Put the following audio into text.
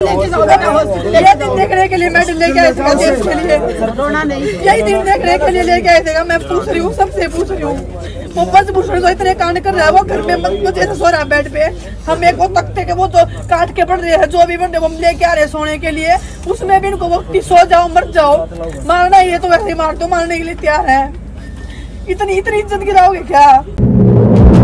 दिन देखने के लिए मेडल लेके आए थे देश के लिए, यही दिन देखने के लिए लेके आए थे। मैं पूछ रही हूँ, सबसे पूछ रही हूँ, वो पद्मभूषण तो इतने कांड कर रहा है, वो घर में मुझे सो रहा है बेड पे, हम एक वो तख्ते के वो तो काट के पड़ रहे हैं, जो भी बंदे वो लेके आ रहे सोने के लिए, उसमें भी इनको वो सो जाओ मर जाओ, मारना ही है तो वैसे ही मार दो, मारने के लिए तैयार है। इतनी इज्जत गिराओगे क्या?